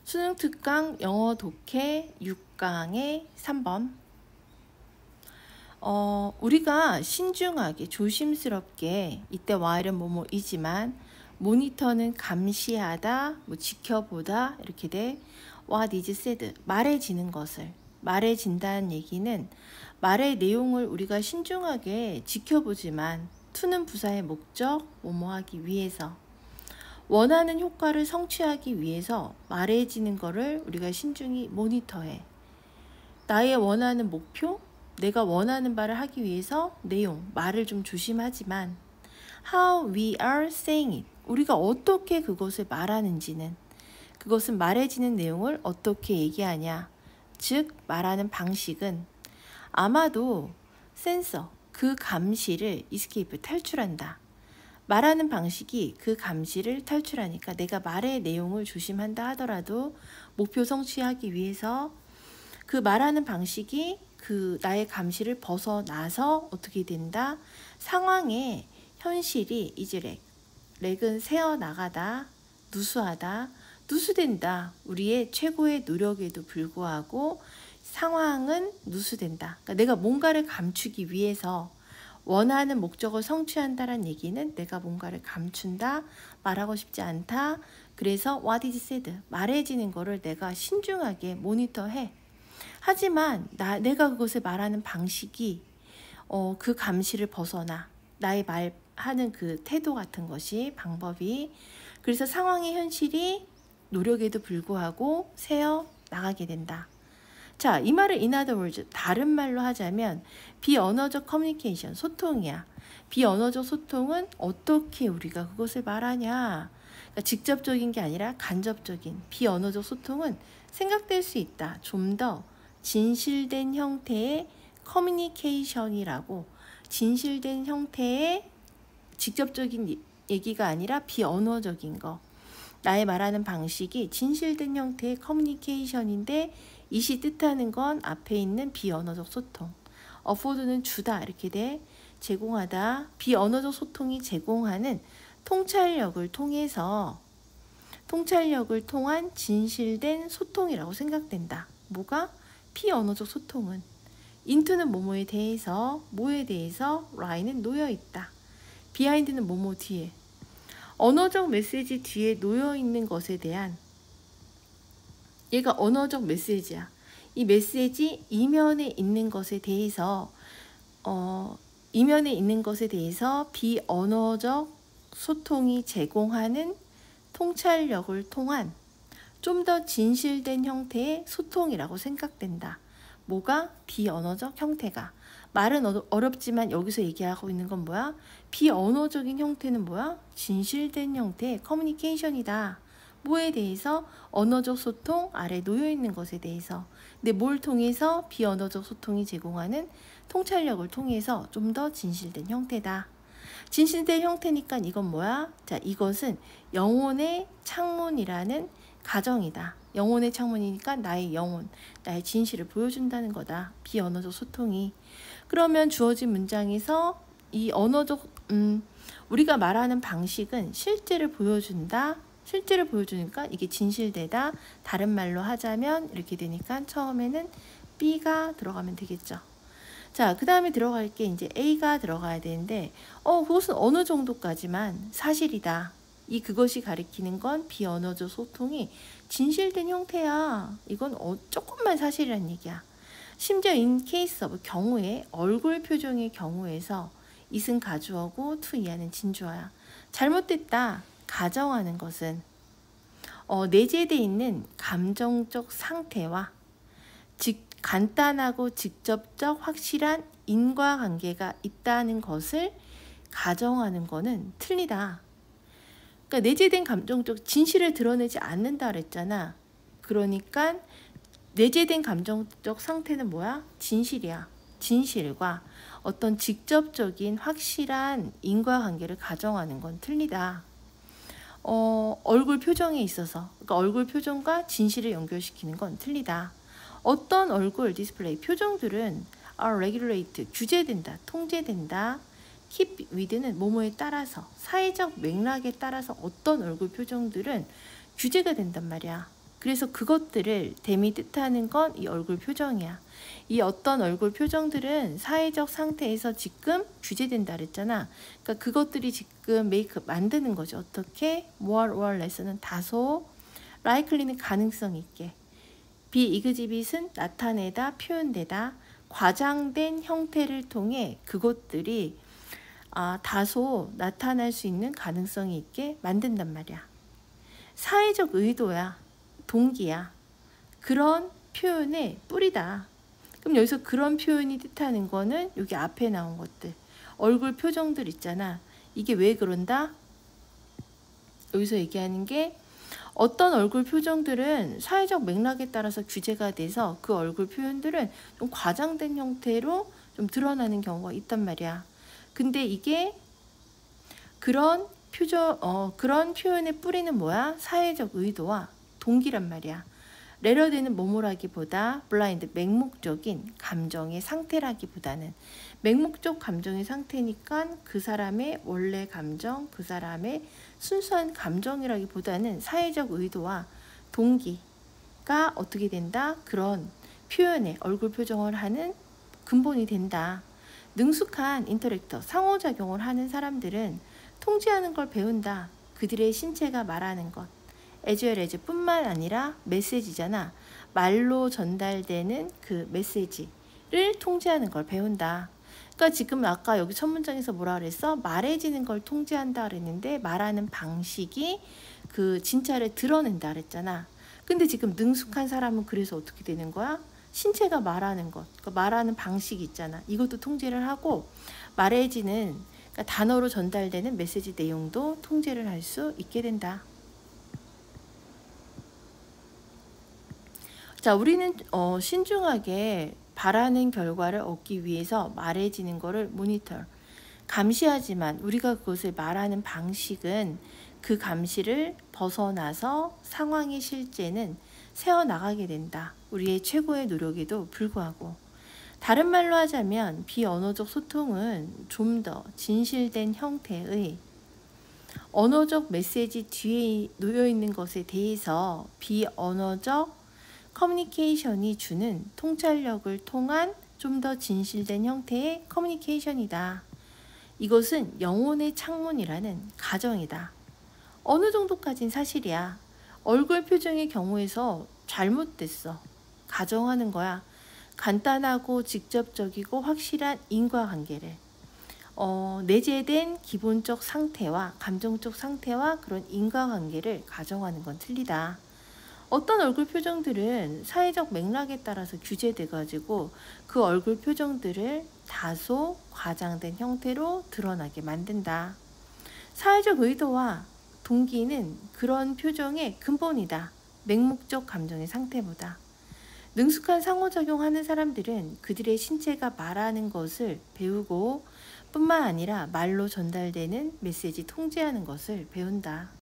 수능 특강 영어 독해 6강의 3번. 우리가 신중하게 조심스럽게 이때 while은 뭐뭐이지만 모니터는 감시하다, 뭐 지켜보다 이렇게 돼. What is said 말해지는 것을 말해진다는 얘기는 말의 내용을 우리가 신중하게 지켜보지만 to는 부사의 목적 뭐뭐하기 위해서 원하는 효과를 성취하기 위해서 말해지는 거를 우리가 신중히 모니터해. 나의 원하는 목표, 내가 원하는 바를 하기 위해서 내용, 말을 좀 조심하지만 how we are saying it, 우리가 어떻게 그것을 말하는지는, 그것은 말해지는 내용을 어떻게 얘기하냐, 즉 말하는 방식은 아마도 센서, 그 감시를 escape, 탈출한다. 말하는 방식이 그 감시를 탈출하니까 내가 말의 내용을 조심한다 하더라도 목표 성취하기 위해서 그 말하는 방식이 그 나의 감시를 벗어나서 어떻게 된다? 상황의 현실이 이제 렉은 새어나가다, 누수하다, 누수된다. 우리의 최고의 노력에도 불구하고 상황은 누수된다. 그러니까 내가 뭔가를 감추기 위해서 원하는 목적을 성취한다는 얘기는 내가 뭔가를 감춘다, 말하고 싶지 않다. 그래서 what is said, 말해지는 거를 내가 신중하게 모니터해. 하지만 내가 그것을 말하는 방식이 그 감시를 벗어나 나의 말하는 그 태도 같은 것이 방법이 그래서 상황의 현실이 노력에도 불구하고 새어 나가게 된다. 자, 이 말을 in other words, 다른 말로 하자면 비언어적 커뮤니케이션, 소통이야. 비언어적 소통은 어떻게 우리가 그것을 말하냐. 그러니까 직접적인 게 아니라 간접적인 비언어적 소통은 생각될 수 있다. 좀 더 진실된 형태의 커뮤니케이션이라고, 진실된 형태의 직접적인 얘기가 아니라 비언어적인 거. 나의 말하는 방식이 진실된 형태의 커뮤니케이션인데 이시 뜻하는 건 앞에 있는 비언어적 소통. afford는 주다 이렇게 돼. 제공하다. 비언어적 소통이 제공하는 통찰력을 통해서 통찰력을 통한 진실된 소통이라고 생각된다. 뭐가? 비언어적 소통은 into는 뭐뭐에 대해서, 뭐에 대해서, lie는 놓여있다. behind는 뭐뭐 뒤에. 언어적 메시지 뒤에 놓여있는 것에 대한, 얘가 언어적 메시지야. 이 메시지 이면에 있는 것에 대해서 이면에 있는 것에 대해서 비언어적 소통이 제공하는 통찰력을 통한 좀 더 진실된 형태의 소통이라고 생각된다. 뭐가? 비언어적 형태가. 말은 어렵지만 여기서 얘기하고 있는 건 뭐야? 비언어적인 형태는 뭐야? 진실된 형태의 커뮤니케이션이다. 뭐에 대해서? 언어적 소통 아래 놓여있는 것에 대해서. 근데 뭘 통해서? 비언어적 소통이 제공하는 통찰력을 통해서 좀 더 진실된 형태다. 진실된 형태니까 이건 뭐야? 자, 이것은 영혼의 창문이라는 가정이다. 영혼의 창문이니까 나의 영혼, 나의 진실을 보여준다는 거다. 비언어적 소통이. 그러면 주어진 문장에서 이 언어적 우리가 말하는 방식은 실제를 보여준다. 실제를 보여주니까 이게 진실되다. 다른 말로 하자면 이렇게 되니까 처음에는 B가 들어가면 되겠죠. 자, 그 다음에 들어갈 게 이제 A가 들어가야 되는데 그것은 어느 정도까지만 사실이다. 그것이 가리키는 건 비언어적 소통이 진실된 형태야. 이건 조금만 사실이란 얘기야. 심지어 in case of 경우에 얼굴 표정의 경우에서 it은 가주어고 to 이하는 진주어야. 잘못됐다. 가정하는 것은 내재되어 있는 감정적 상태와 간단하고 직접적 확실한 인과관계가 있다는 것을 가정하는 것은 틀리다. 그러니까 내재된 감정적 진실을 드러내지 않는다 그랬잖아. 그러니까 내재된 감정적 상태는 뭐야? 진실이야. 진실과 어떤 직접적인 확실한 인과관계를 가정하는 건 틀리다. 얼굴 표정에 있어서, 그러니까 얼굴 표정과 진실을 연결시키는 건 틀리다. 어떤 얼굴 디스플레이 표정들은 are regulate, 규제된다, 통제된다. keep with는 뭐뭐에 따라서, 사회적 맥락에 따라서 어떤 얼굴 표정들은 규제가 된단 말이야. 그래서 그것들을 댐이 뜻하는 건 이 얼굴 표정이야. 이 어떤 얼굴 표정들은 사회적 상태에서 지금 규제된다 그랬잖아. 그러니까 그것들이 지금 메이크업 만드는 거죠. 어떻게? more or less는 다소, likely는 가능성 있게, be exhibit은 나타내다, 표현되다, 과장된 형태를 통해 그것들이 다소 나타날 수 있는 가능성이 있게 만든단 말이야. 사회적 의도야, 동기야. 그런 표현의 뿌리다. 그럼 여기서 그런 표현이 뜻하는 거는 여기 앞에 나온 것들, 얼굴 표정들 있잖아. 이게 왜 그런다? 여기서 얘기하는 게 어떤 얼굴 표정들은 사회적 맥락에 따라서 규제가 돼서 그 얼굴 표현들은 좀 과장된 형태로 좀 드러나는 경우가 있단 말이야. 근데 이게 그런 표현의 뿌리는 뭐야? 사회적 의도와 동기란 말이야. 레러되는 뭐뭐라기보다 블라인드, 맹목적인 감정의 상태라기보다는, 맹목적 감정의 상태니까 그 사람의 원래 감정, 그 사람의 순수한 감정이라기보다는 사회적 의도와 동기가 어떻게 된다? 그런 표현에 얼굴 표정을 하는 근본이 된다. 능숙한 인터랙터, 상호작용을 하는 사람들은 통제하는 걸 배운다. 그들의 신체가 말하는 것. as well as 뿐만 아니라 메시지잖아. 말로 전달되는 그 메시지를 통제하는 걸 배운다. 그러니까 지금 아까 여기 첫 문장에서 뭐라 그랬어? 말해지는 걸 통제한다 그랬는데 말하는 방식이 그 진짜를 드러낸다 그랬잖아. 근데 지금 능숙한 사람은 그래서 어떻게 되는 거야? 신체가 말하는 것, 그러니까 말하는 방식이 있잖아. 이것도 통제를 하고 말해지는, 그러니까 단어로 전달되는 메시지 내용도 통제를 할 수 있게 된다. 자, 우리는 신중하게 바라는 결과를 얻기 위해서 말해지는 거를 모니터, 감시하지만 우리가 그것을 말하는 방식은 그 감시를 벗어나서 상황의 실제는 새어나가게 된다. 우리의 최고의 노력에도 불구하고. 다른 말로 하자면 비언어적 소통은 좀 더 진실된 형태의 언어적 메시지 뒤에 놓여 있는 것에 대해서 비언어적 커뮤니케이션이 주는 통찰력을 통한 좀 더 진실된 형태의 커뮤니케이션이다. 이것은 영혼의 창문이라는 가정이다. 어느 정도까진 사실이야. 얼굴 표정의 경우에서 잘못됐어. 가정하는 거야. 간단하고 직접적이고 확실한 인과관계를. 내재된 기본적 상태와 감정적 상태와 그런 인과관계를 가정하는 건 틀리다. 어떤 얼굴 표정들은 사회적 맥락에 따라서 규제돼 가지고 그 얼굴 표정들을 다소 과장된 형태로 드러나게 만든다. 사회적 의도와 동기는 그런 표정의 근본이다. 맹목적 감정의 상태보다. 능숙한 상호작용하는 사람들은 그들의 신체가 말하는 것을 배우고 뿐만 아니라 말로 전달되는 메시지 통제하는 것을 배운다.